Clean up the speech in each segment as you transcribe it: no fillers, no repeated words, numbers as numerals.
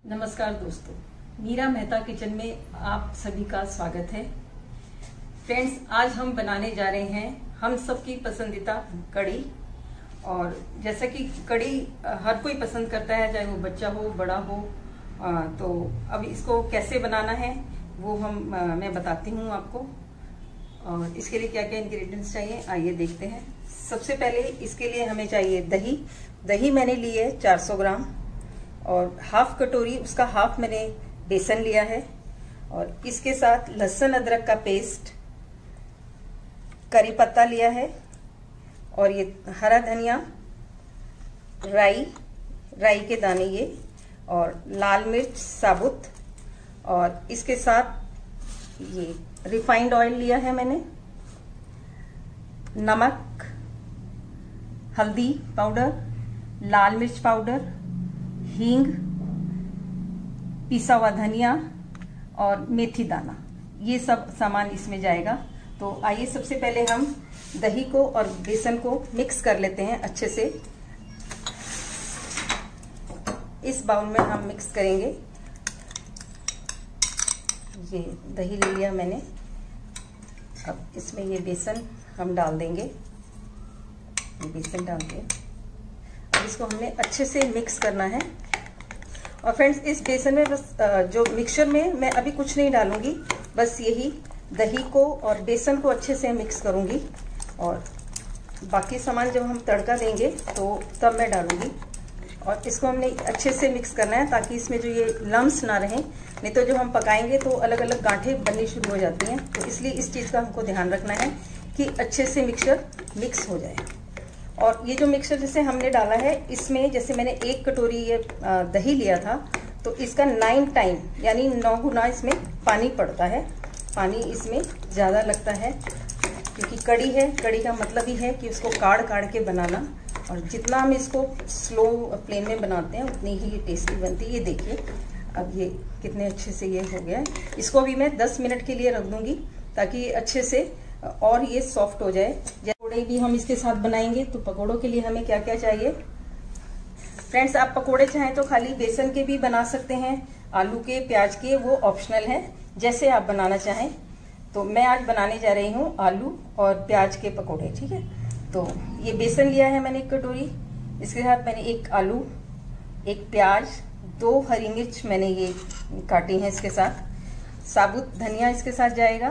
नमस्कार दोस्तों, मीरा मेहता किचन में आप सभी का स्वागत है। फ्रेंड्स, आज हम बनाने जा रहे हैं हम सबकी पसंदीदा कढ़ी। और जैसा कि कढ़ी हर कोई पसंद करता है, चाहे वो बच्चा हो बड़ा हो। तो अब इसको कैसे बनाना है वो मैं बताती हूँ आपको। और इसके लिए क्या क्या इंग्रेडिएंट्स चाहिए आइए देखते हैं। सबसे पहले इसके लिए हमें चाहिए दही। दही मैंने ली है 400 ग्राम और हाफ कटोरी उसका हाफ मैंने बेसन लिया है। और इसके साथ लहसुन अदरक का पेस्ट, करी पत्ता लिया है और ये हरा धनिया, राई के दाने ये, और लाल मिर्च साबुत। और इसके साथ ये रिफाइंड ऑयल लिया है मैंने, नमक, हल्दी पाउडर, लाल मिर्च पाउडर, हींग, पिसा हुआ धनिया और मेथी दाना, ये सब सामान इसमें जाएगा। तो आइए सबसे पहले हम दही को और बेसन को मिक्स कर लेते हैं अच्छे से। इस बाउल में हम मिक्स करेंगे। ये दही ले लिया मैंने, अब इसमें ये बेसन हम डाल देंगे। ये बेसन डाल के अब इसको हमने अच्छे से मिक्स करना है। और फ्रेंड्स, इस बेसन में बस जो मिक्सचर में मैं अभी कुछ नहीं डालूंगी, बस यही दही को और बेसन को अच्छे से मिक्स करूंगी। और बाकी सामान जब हम तड़का देंगे तो तब मैं डालूंगी। और इसको हमने अच्छे से मिक्स करना है ताकि इसमें जो ये लम्स ना रहें, नहीं तो जो हम पकाएंगे तो अलग अलग गांठें बननी शुरू हो जाती हैं। तो इसलिए इस चीज़ का हमको ध्यान रखना है कि अच्छे से मिक्सचर मिक्स हो जाए। और ये जो मिक्सचर जैसे हमने डाला है, इसमें जैसे मैंने 1 कटोरी ये दही लिया था, तो इसका 9 टाइम यानी 9 गुना इसमें पानी पड़ता है। पानी इसमें ज़्यादा लगता है क्योंकि कढ़ी है। कढ़ी का मतलब ही है कि उसको काढ़ के बनाना, और जितना हम इसको स्लो फ्लेम में बनाते हैं उतनी ही ये टेस्टी बनती है। ये देखिए अब ये कितने अच्छे से ये हो गया है। इसको भी मैं 10 मिनट के लिए रख दूंगी ताकि ये अच्छे से और ये सॉफ्ट हो जाए। पकौड़े भी हम इसके साथ बनाएंगे, तो पकौड़ों के लिए हमें क्या क्या चाहिए। फ्रेंड्स, आप पकौड़े चाहें तो खाली बेसन के भी बना सकते हैं, आलू के, प्याज के, वो ऑप्शनल है, जैसे आप बनाना चाहें। तो मैं आज बनाने जा रही हूँ आलू और प्याज के पकौड़े, ठीक है। तो ये बेसन लिया है मैंने 1 कटोरी, इसके साथ मैंने 1 आलू, 1 प्याज, 2 हरी मिर्च मैंने ये काटी है, इसके साथ साबुत धनिया इसके साथ जाएगा,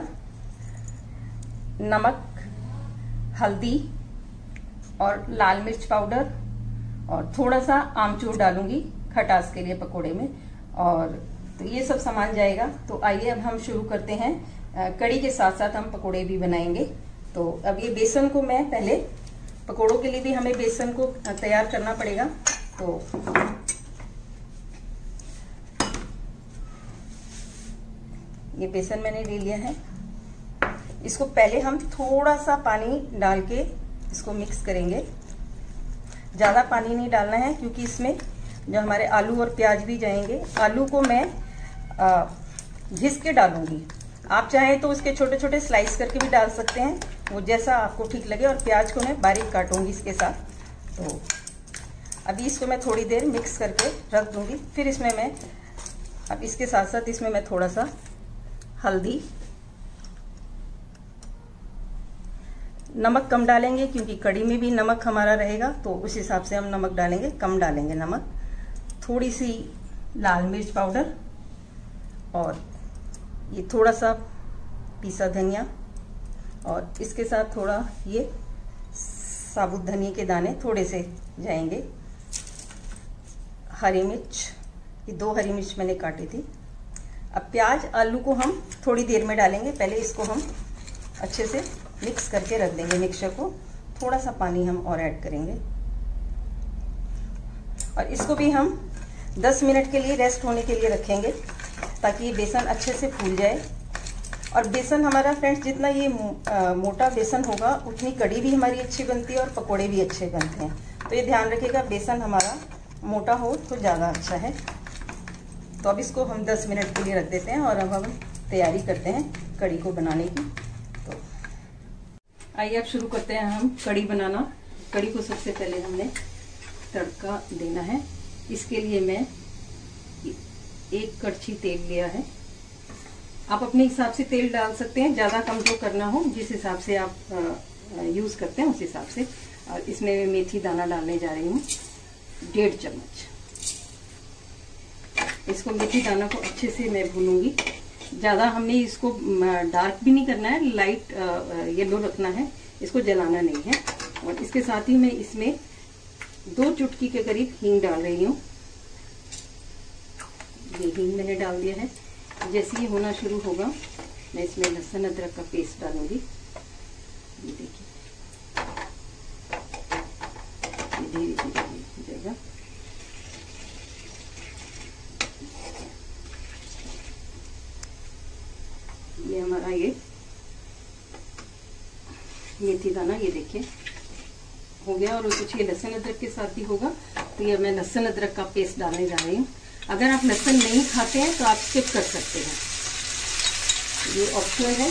नमक, हल्दी और लाल मिर्च पाउडर, और थोड़ा सा आमचूर डालूंगी खटास के लिए पकोड़े में। और तो ये सब सामान जाएगा। तो आइए अब हम शुरू करते हैं। कढ़ी के साथ साथ हम पकोड़े भी बनाएंगे। तो अब ये बेसन को मैं पहले, पकोड़ों के लिए भी हमें बेसन को तैयार करना पड़ेगा। तो ये बेसन मैंने ले लिया है। इसको पहले हम थोड़ा सा पानी डाल के इसको मिक्स करेंगे। ज़्यादा पानी नहीं डालना है क्योंकि इसमें जो हमारे आलू और प्याज भी जाएंगे। आलू को मैं घिस के डालूंगी, आप चाहें तो उसके छोटे छोटे स्लाइस करके भी डाल सकते हैं, वो जैसा आपको ठीक लगे। और प्याज को मैं बारीक काटूंगी इसके साथ। तो अभी इसको मैं थोड़ी देर मिक्स करके रख दूंगी। फिर इसमें मैं अब इसके साथ साथ इसमें मैं थोड़ा सा हल्दी, नमक कम डालेंगे क्योंकि कढ़ी में भी नमक हमारा रहेगा, तो उस हिसाब से हम नमक डालेंगे, कम डालेंगे नमक। थोड़ी सी लाल मिर्च पाउडर और ये थोड़ा सा पिसा धनिया, और इसके साथ थोड़ा ये साबुत धनिया के दाने थोड़े से जाएंगे। हरी मिर्च, ये 2 हरी मिर्च मैंने काटी थी। अब प्याज आलू को हम थोड़ी देर में डालेंगे। पहले इसको हम अच्छे से मिक्स करके रख देंगे मिक्सचर को। थोड़ा सा पानी हम और ऐड करेंगे और इसको भी हम 10 मिनट के लिए रेस्ट होने के लिए रखेंगे ताकि ये बेसन अच्छे से फूल जाए। और बेसन हमारा फ्रेंड्स जितना ये मोटा बेसन होगा उतनी कढ़ी भी हमारी अच्छी बनती है और पकोड़े भी अच्छे बनते हैं। तो ये ध्यान रखिएगा, बेसन हमारा मोटा हो तो ज़्यादा अच्छा है। तो अब इसको हम 10 मिनट के लिए रख देते हैं और अब हम तैयारी करते हैं कढ़ी को बनाने की। तो आइए अब शुरू करते हैं हम कढ़ी बनाना। कढ़ी को सबसे पहले हमने तड़का देना है। इसके लिए मैं 1 कड़छी तेल लिया है। आप अपने हिसाब से तेल डाल सकते हैं, ज़्यादा कम जो करना हो जिस हिसाब से आप यूज़ करते हैं उस हिसाब से। और इसमें मैं मेथी दाना डालने जा रही हूँ 1.5 चम्मच। इसको मेथी दाना को अच्छे से मैं भूनूंगी। ज़्यादा हमने इसको डार्क भी नहीं करना है, लाइट येलो रखना है, इसको जलाना नहीं है। और इसके साथ ही मैं इसमें 2 चुटकी के करीब हींग डाल रही हूँ। ये हींग मैंने डाल दिया है। जैसे ये होना शुरू होगा मैं इसमें लहसुन अदरक का पेस्ट डालूंगी। ये देखिए धीरे धीरे हो जाएगा। ये हमारा ये मेथी दाना ये देखिए हो गया। और कुछ ये लहसुन अदरक के साथ ही होगा, तो ये मैं लहसुन अदरक का पेस्ट डालने जा रही हूँ। अगर आप लहसुन नहीं खाते हैं तो आप स्किप कर सकते हैं, ये ऑप्शनल है।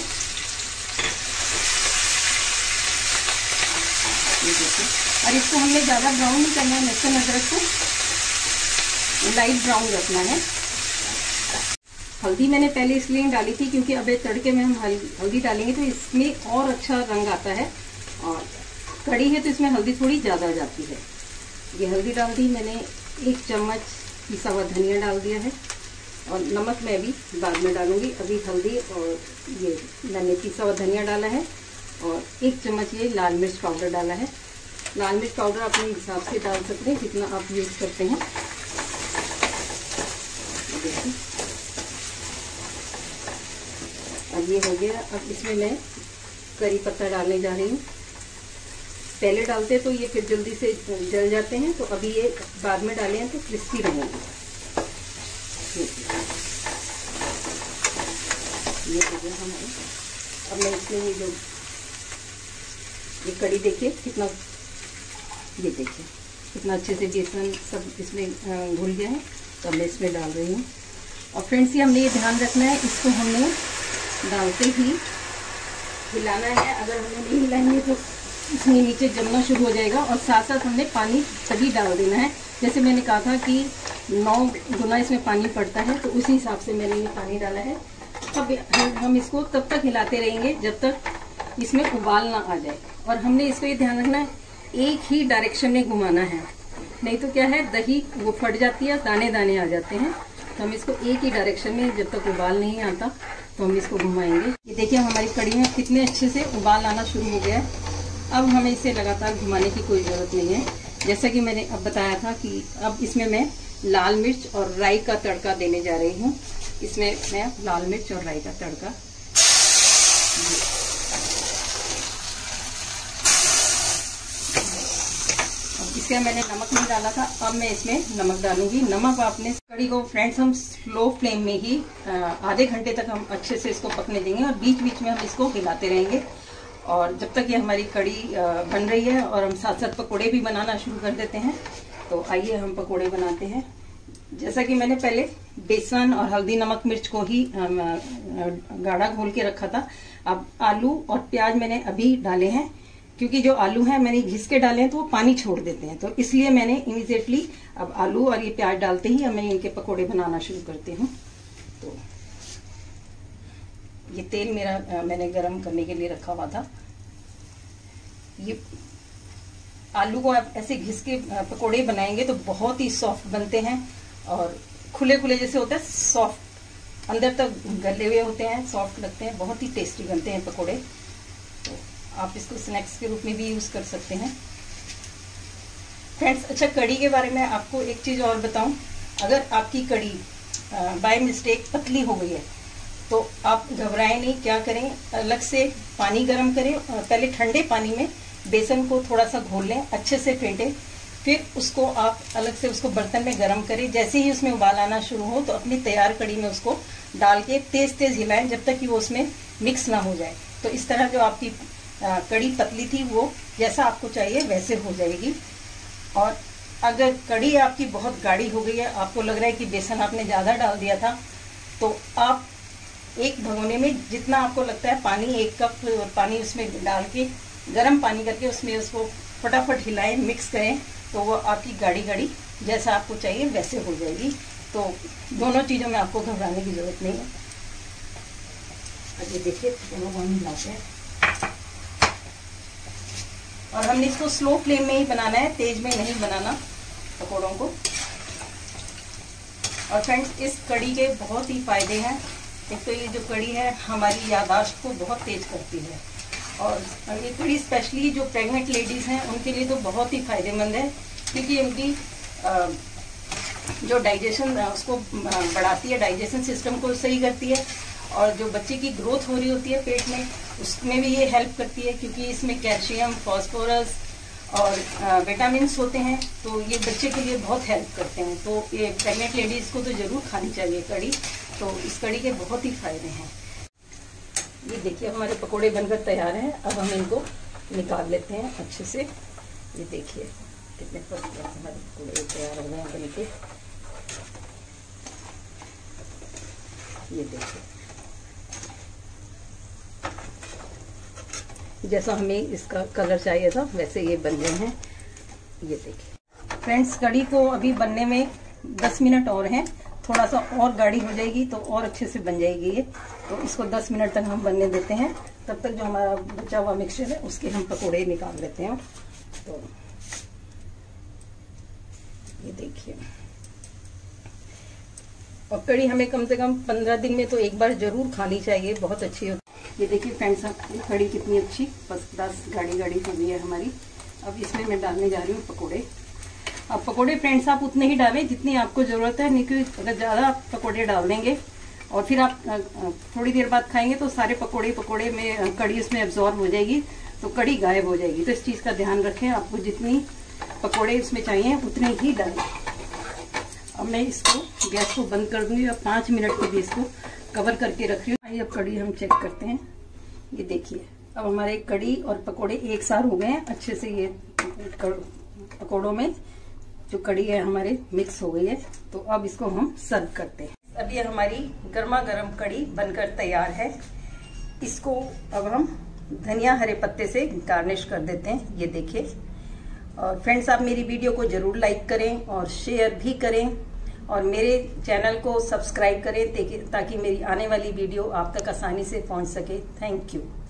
ये देखिए, और इसको हमने ज़्यादा ब्राउन नहीं करना है, लहसुन अदरक को लाइट ब्राउन रखना है। हल्दी मैंने पहले इसलिए डाली थी क्योंकि अब तड़के में हम हल्दी डालेंगे तो इसमें और अच्छा रंग आता है। और कड़ी है तो इसमें हल्दी थोड़ी ज़्यादा हो जाती है। ये हल्दी डाल दी मैंने, 1 चम्मच पिसा हुआ धनिया डाल दिया है। और नमक मैं भी बाद में डालूंगी, अभी हल्दी और ये मैंने पिसा हुआ धनिया डाला है। और 1 चम्मच ये लाल मिर्च पाउडर डाला है। लाल मिर्च पाउडर अपने हिसाब से डाल सकते हैं जितना आप यूज़ करते हैं। देखिए अब ये हो गया। अब इसमें मैं करी पत्ता डालने जा रही हूँ। पहले डालते तो ये फिर जल्दी से जल जाते हैं, तो अभी ये बाद में डाले हैं तो क्रिस्पी रहेंगे। ये हो गया हमारे। अब मैं इसमें ये कड़ी देखिए कितना, ये देखिए कितना अच्छे से बेसन सब इसमें घुल गया है। तो मैं इसमें डाल रही हूँ। और फ्रेंड्स ये हमने ये ध्यान रखना है, इसको हमने डालते ही हिलाना है। अगर हमने नहीं हिलाएंगे तो इसमें नीचे जमना शुरू हो जाएगा। और साथ साथ हमने पानी तभी डाल देना है, जैसे मैंने कहा था कि 9 गुना इसमें पानी पड़ता है, तो उसी हिसाब से मैंने ये पानी डाला है। अब हम इसको तब तक हिलाते रहेंगे जब तक इसमें उबाल ना आ जाए। और हमने इसको ये ध्यान रखना है एक ही डायरेक्शन में घुमाना है, नहीं तो क्या है दही वो फट जाती है, दाने दाने आ जाते हैं। तो हम इसको एक ही डायरेक्शन में जब तक उबाल नहीं आता तो हम इसको घुमाएंगे। ये देखिए हमारी कड़ी में कितने अच्छे से उबाल आना शुरू हो गया है। अब हमें इसे लगातार घुमाने की कोई ज़रूरत नहीं है। जैसा कि मैंने अब बताया था कि अब इसमें मैं लाल मिर्च और राई का तड़का देने जा रही हूँ। इसमें मैं लाल मिर्च और राई का तड़का, अब इसके मैंने नमक नहीं डाला था, अब मैं इसमें नमक डालूंगी। नमक आपने कड़ी को फ्रेंड्स हम स्लो फ्लेम में ही आधे घंटे तक हम अच्छे से इसको पकने देंगे। और बीच बीच में हम इसको हिलाते रहेंगे। और जब तक ये हमारी कड़ी बन रही है, और हम साथ साथ पकोड़े भी बनाना शुरू कर देते हैं। तो आइए हम पकोड़े बनाते हैं। जैसा कि मैंने पहले बेसन और हल्दी नमक मिर्च को ही गाढ़ा घोल के रखा था। अब आलू और प्याज मैंने अभी डाले हैं, क्योंकि जो आलू हैं मैंने घिस के डाले हैं तो वो पानी छोड़ देते हैं, तो इसलिए मैंने इमीडिएटली अब आलू और ये प्याज डालते ही अब मैं इनके पकोड़े बनाना शुरू करती हूँ। तो ये तेल मेरा मैंने गरम करने के लिए रखा हुआ था। ये आलू को आप ऐसे घिस के पकोड़े बनाएंगे तो बहुत ही सॉफ्ट बनते हैं, और खुले खुले जैसे होता है, सॉफ्ट अंदर तक गले हुए होते हैं, सॉफ्ट लगते हैं, बहुत ही टेस्टी बनते हैं पकोड़े। तो आप इसको स्नैक्स के रूप में भी यूज कर सकते हैं फ्रेंड्स। अच्छा, कड़ी के बारे में आपको एक चीज और बताऊं, अगर आपकी कड़ी बाय मिस्टेक पतली हो गई है तो आप घबराएं नहीं। क्या करें, अलग से पानी गर्म करें, पहले ठंडे पानी में बेसन को थोड़ा सा घोल लें, अच्छे से फेंटें, फिर उसको आप अलग से उसको बर्तन में गर्म करें। जैसे ही उसमें उबाल आना शुरू हो तो अपनी तैयार कड़ी में उसको डाल के तेज तेज हिलाएं जब तक कि वो उसमें मिक्स ना हो जाए। तो इस तरह जो आपकी कड़ी पतली थी वो जैसा आपको चाहिए वैसे हो जाएगी। और अगर कड़ी आपकी बहुत गाढ़ी हो गई है, आपको लग रहा है कि बेसन आपने ज़्यादा डाल दिया था, तो आप एक भगोने में जितना आपको लगता है पानी, 1 कप पानी उसमें डाल के गर्म पानी करके उसमें उसको फटाफट हिलाएं, मिक्स करें, तो वो आपकी गाढ़ी गाढ़ी जैसा आपको चाहिए वैसे हो जाएगी। तो दोनों चीज़ों में आपको घबराने की जरूरत नहीं है। अब ये देखिए दोनों को हम मिलाते हैं और हमने इसको स्लो फ्लेम में ही बनाना है, तेज में नहीं बनाना पकौड़ों को। और फ्रेंड्स, इस कड़ी के बहुत ही फायदे हैं। एक तो ये जो कड़ी है हमारी याददाश्त को बहुत तेज करती है, और ये कड़ी स्पेशली जो प्रेग्नेंट लेडीज़ हैं उनके लिए तो बहुत ही फायदेमंद है, क्योंकि उनकी जो डाइजेशन उसको बढ़ाती है, डाइजेशन सिस्टम को सही करती है, और जो बच्चे की ग्रोथ हो रही होती है पेट में उसमें भी ये हेल्प करती है, क्योंकि इसमें कैल्शियम, फास्फोरस और विटामिन्स होते हैं, तो ये बच्चे के लिए बहुत हेल्प करते हैं। तो ये प्रेग्नेंट लेडीज़ को तो ज़रूर खानी चाहिए कड़ी। तो इस कड़ी के बहुत ही फायदे हैं। ये देखिए हमारे पकोड़े बनकर तैयार हैं। अब हम इनको निकाल लेते हैं अच्छे से। ये देखिए कितने फर्स्ट हमारे पकोड़े तैयार हो गए हैं बनके। ये देखिए जैसा हमें इसका कलर चाहिए था वैसे ये बन गए हैं। ये देखिए फ्रेंड्स, कड़ी को अभी बनने में 10 मिनट और हैं। थोड़ा सा और गाढ़ी हो जाएगी तो और अच्छे से बन जाएगी ये। तो इसको 10 मिनट तक हम बनने देते हैं। तब तक जो हमारा बचा हुआ मिक्सचर है उसके हम पकोड़े निकाल लेते हैं। तो ये देखिए, और कड़ी हमें कम से कम 15 दिन में तो एक बार जरूर खानी चाहिए, बहुत अच्छी होती है। ये देखिए फ्रेंड्स, कड़ी कितनी अच्छी फर्स्ट क्लास गाढ़ी गाढ़ी हो गई है हमारी। अब इसमें मैं डालने जा रही हूँ पकोड़े। अब पकोड़े फ्रेंड्स आप उतने ही डालें जितनी आपको ज़रूरत है, नहीं कि अगर ज़्यादा आप पकोड़े डाल देंगे और फिर आप थोड़ी देर बाद खाएंगे तो सारे पकोड़े में कड़ी उसमें एब्जॉर्ब हो जाएगी, तो कड़ी गायब हो जाएगी। तो इस चीज़ का ध्यान रखें, आपको जितनी पकोड़े इसमें चाहिए उतने ही डालें। अब मैं इसको गैस को बंद कर दूंगी और 5 मिनट के लिए इसको कवर करके रख रही हूँ। आइए अब कड़ी हम चेक करते हैं। ये देखिए अब हमारे कड़ी और पकोड़े एक साथ हो गए हैं अच्छे से। ये पकोड़ों में जो कड़ी है हमारे मिक्स हो गई है। तो अब इसको हम सर्व करते हैं। अब ये हमारी गर्मा गर्म कड़ी बनकर तैयार है। इसको अब हम धनिया हरे पत्ते से गार्निश कर देते हैं। ये देखिए, और फ्रेंड्स आप मेरी वीडियो को जरूर लाइक करें और शेयर भी करें, और मेरे चैनल को सब्सक्राइब करें ताकि मेरी आने वाली वीडियो आप तक आसानी से पहुंच सके। Thank you.